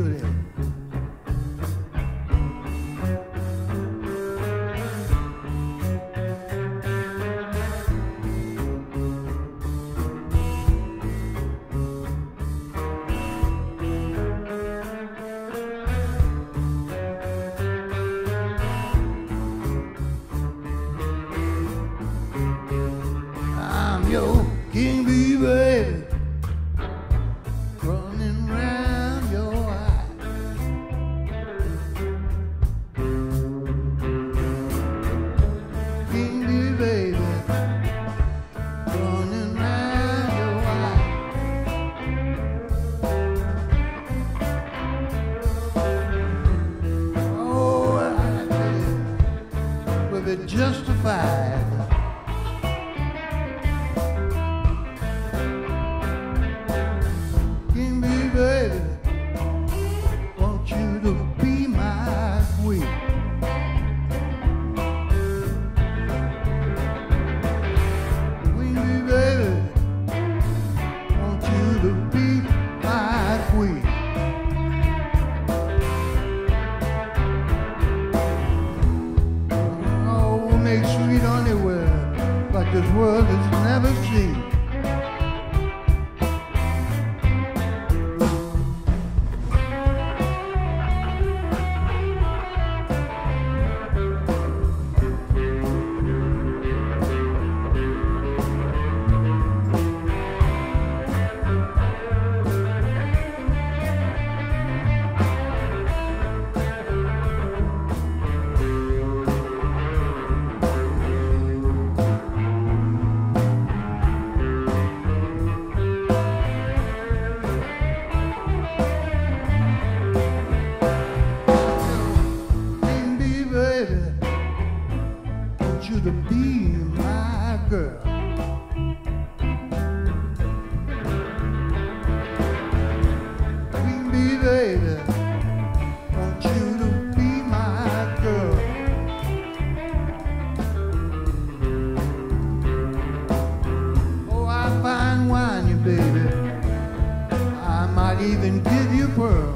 good at it. Your king bee, baby, running round your eye. King bee, baby, running round your eye. Oh, I tell you, will be justified. Baby, want you to be my queen. Queen bee, baby, want you to be my queen. Oh, we'll make sweet honey like this world has never seen. You to be my girl. Queen bee, baby, want you to be my girl. Oh, I fine wine you, baby. I might even give you pearls.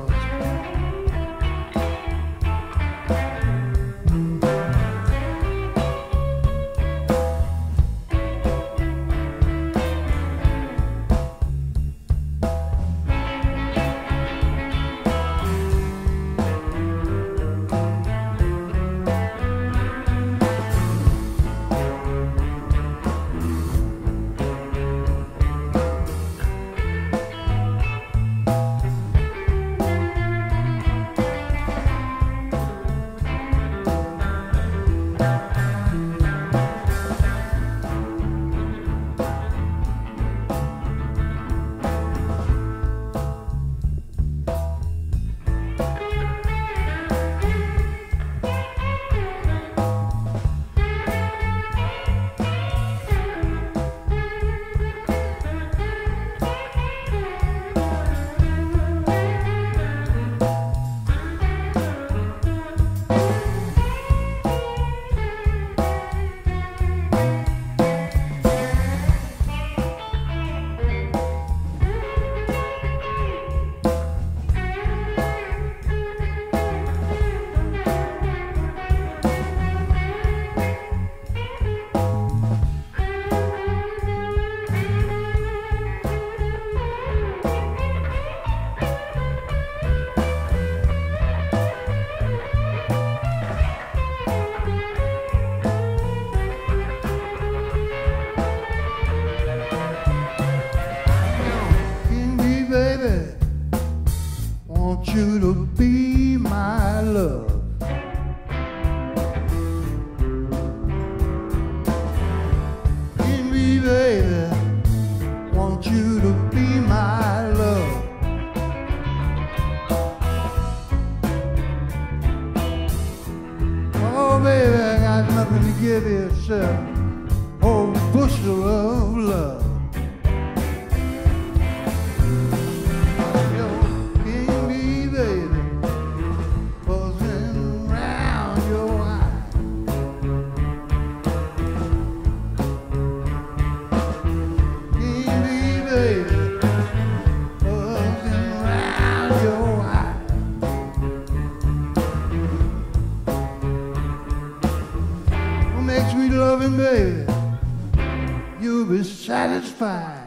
Want you to be my love. Give me, baby, want you to be my love. Oh, baby, I got nothing to give you except a whole bushel of love. Your eye. loving, baby, you'll be satisfied.